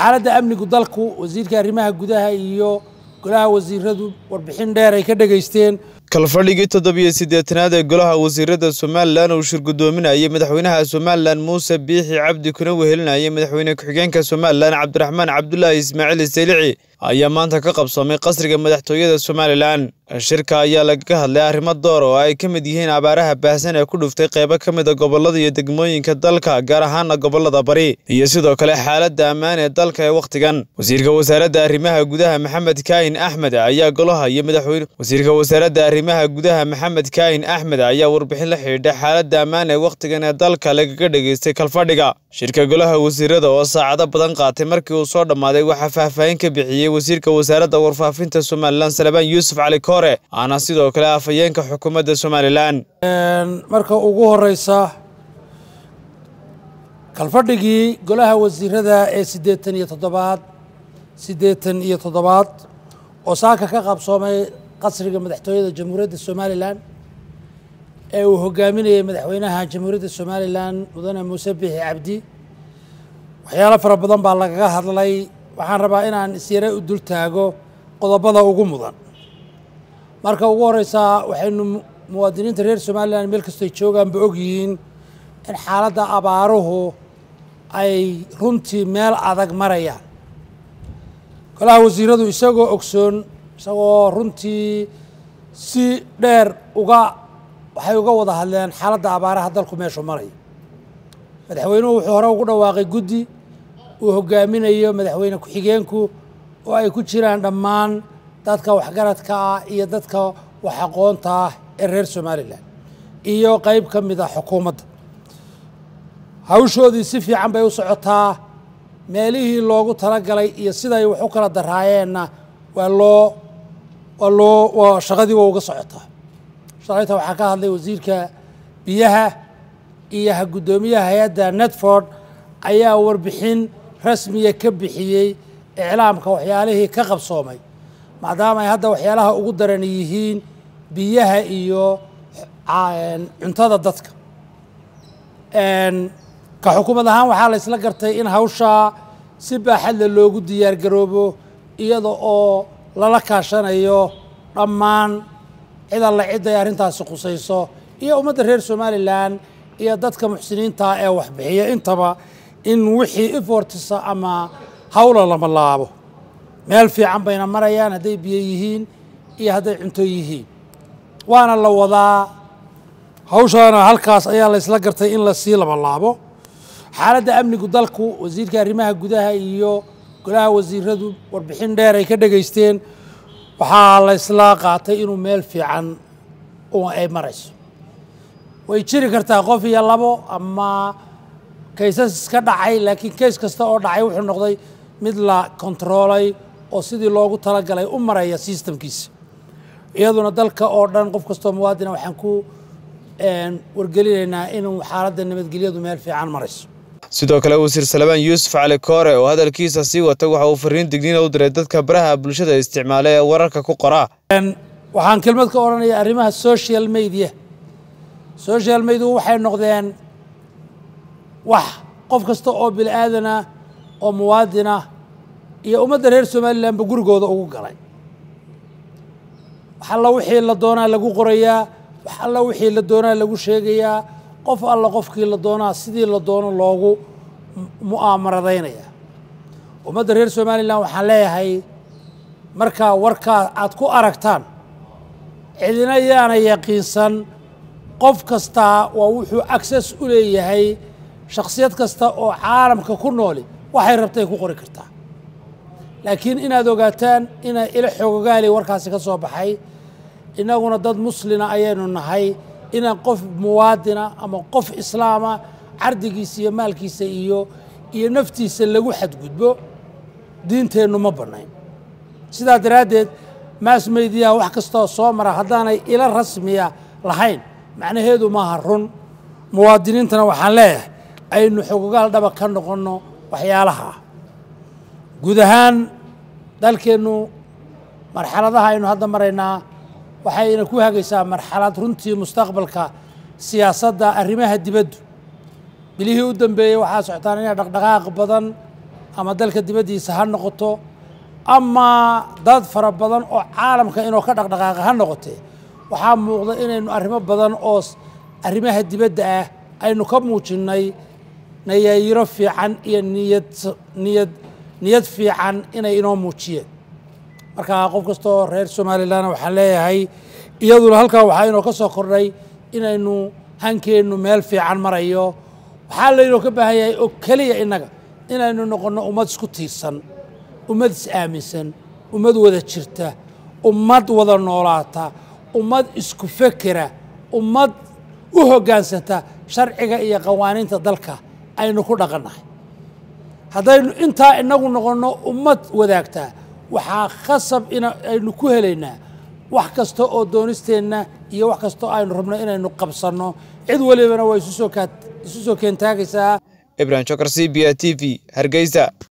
xaaladda amnigu dalku wasiirka arrimaha gudaha iyo golaha wasiiradu warbixin dheer ay ka dhageysteen kalfadhigii 78aad ee golaha wasiirada Soomaaliland uu shir gudoominayay madaxweynaha Soomaaliland Muuse Biixi Cabdi kuna wehelinayay madaxweyne ku-xigeenka Soomaaliland Cabdiraxmaan Cabdullaahi Ismaaciil Saylici ayaa maanta ka qabsoomay qasriga madaxtooyada Soomaaliland. shirka ayaa laga hadlay arrimo door oo ay kamid yihiin abaaraha baahsan ee ku dhuftay qaybo kamid ah gobolada iyo degmooyinka dalka gaar ahaan gobolada bari iyo sidoo kale xaaladda ammaan ee dalka ee waqtigan. wasiirka wasaaradda arrimaha gudaha Maxamed Kaahin Axmed ayaa golaha iyo madaxweyne wasiirka wasaaradda arrimaha gudaha Maxamed Kaahin Axmed ayaa warbixin la xiriirta xaaladda ammaan ee waqtigan ee dalka laga dhageystay kalfadhiga. shirka golaha wasiirada oo saacado badan qaatay markii uu soo dhamaaday waxa faahfaahin ka bixiyay wasiirka wasaaradda warfaafinta Soomaaliland Salebaan Yuusuf Cali Koore ana sidoo kale afayeenka xukuumadda Soomaaliland. marka ugu horeysa kalfadhigii golaha wasiirada ee 87 oo saaka ka qabsoomay qasriga madaxtooyada Jamhuuriyadda Soomaaliland ee uu hogaaminayay madaxweynaha Jamhuuriyadda Soomaaliland Mudane Muuse Biixi Cabdi. waxyaalo fara badan baa laga hadlay. waxaan rabaa inaan isyara u dul taago qodobada ugu mudan. marka ugu horeysa waxaynu muwaadiniinta reer Soomaaliland meel kasta ay joogaan ba og yihiin in xaaladda abaaruhu ay runtii meel adag marayaan. golaha wasiiradu isagoo ogsoon isagoo runtii si dheer waxay uga wada hadleen xaaladda abaaraha dalku meeshu marayo. madaxweynuhu wuxuu hore ugu dhawaaqay guddi uu hogaaminayo madaxweyne ku-xigeenku oo ay ku jiraan dhammaan dadka waxgaradka ah iyo dadka wax aqoonta ah ee reer Soomaaliland iyo qayb ka mid ah xukuumadda. hawshoodii si fiican bay u socotaa. meelihii loogu talagalay iyo siday wax u kala daraayeenna waa shaqadii waa uga socotaa. shaqada waxaa ka hadlay wasiirka biyaha iyo gudoomiyaha hay'adda Netford ayaa warbixin rasmiya ka bixiyay iclaamka waxyaalihii ka qabsoomay maadaama ay hadda waxyaalaha ugu daran yihiin biyaha iyo cuntada dadka. ka xukuumad ahaan waxaa la isla gartay in hawsha si baaxad leh loogu diyaar garoobo iyada oo lala kaashanayo dhammaan cid alla cid ay arrintaasi khusayso iyo ummadda reer Soomaaliland iyo dadka muxsiniinta ee wax bixiya intaba in wixii effortisa ama hawla lama laabo. meel fiican bayna marayaan hadday biyo yihiin iyo hadday cunto yihiin. waana la wadaa hawshaana halkaas ayaa la isla gartay in la sii laba laabo. xaaladda amnigu dalku wasiirka arrimaha gudaha iyo golaha wasiiradu warbixin dheer ay ka dhageysteen waxaa la isla qaatay inuu meel fiican ay marayso. way jiri kartaa qof iyo labo ama kaysas iska dhacay laakiin kays kasta oo dhacay wuxuu noqday mid la kontroolay oo sidii loogu talagalay u maraya systemkiisa. iyaduna dalka oo dhan qof kastoo muwaadina waxaan ku wargelinaynaa inuu xaaladda nabadgelyadu meel fiican marayso. sidoo kale wasiir Salebaan Yuusuf Cali Koore oo hadalkiisa sii wata waxa uu fariin digniin u diray dadka baraha bulshada isticmaalay ee wararka ku qora. waxaan kelmad ka oranayaa arrimaha social media waxay noqdeen wax qof kasta oo bil'aadana oo muwaadina iyo ummadda reer Soomaaliland ba gurigooda ugu galay. wax alla wixii la doonaa lagu qorayaa, wax alla wixii la doonaa lagu sheegayaa, qof alla qofkii la doonaa sidii la doono loogu mu'aamaradaynaya. ummadda reer Soomaaliland waxaan leeyahay marka warkaa aad ku aragtaan cidina yaana yaqiinsan. qof kasta waa wuxuu access u leeyahay. shakhsiyad kasta oo caalamka ku nooli waxay rabtay ku qori kartaa. laakiin inaad ogaataan ina ila xogogaali warkaasi ka soo baxay. inaguna dad muslina ayaynu nahay. inaan qof muwaadina ama qof islaama cardigiisa iyo maalkiisa iyo naftiisa lagu xadgudbo diinteennu ma bannayn. sidaa daraaddeed mass media wax kastoo soo mara haddaanay ila rasmiya lahayn macnaheedu maaha run. muwaadiniintana waxaan leeyahay aynu xogogaal dhaba ka noqonno waxyaalaha. guud ahaan dalkeennu marxaladaha aynu hadda maraynaa waxayna ku hagaysaa marxalad runtii mustaqbalka siyaasadda arrimaha dibaddu. bilihii u dambeeyay waxaa socotaan inay dhaqdhaqaaq badan ama dalka dibaddiisa ha noqoto ama dad fara badan oo caalamka inuu ka dhaqdhaqaaqa ha noqotee waxaa muuqda inaynu arrimo badan oo arrimaha dibadda ah aynu ka muujinnay nayaayiro fiican iyo niyad fiican inay inoo muujiyeen marka qof kastoo reer somalilan waxaan leeyahay iyaduna halkaa waxaa inoo ka soo kordhay inaynu hankeennu meel fiican marayo waxaa laynoo ka baahan yahay oo keliya innaga inaynu noqonno ummad isku tiirsan ummad is-aaminsan ummad wada jirta ummad wada noolaata ummad isku fekera ummad u hoggaansanta sharciga iyo qawaaniinta dalka aynu ku dhaqannahay haddaynu intaa inagu noqonno ummad wadaagtaa waxaa khasab aynu ku helaynaa wax kasta oo doonisteenna iyo wax kasta oo aynu rabno inaynu qabsanno cid walibana waa isu soo keentaagaysaa ibrahim shakar CBA TV Hargeysa.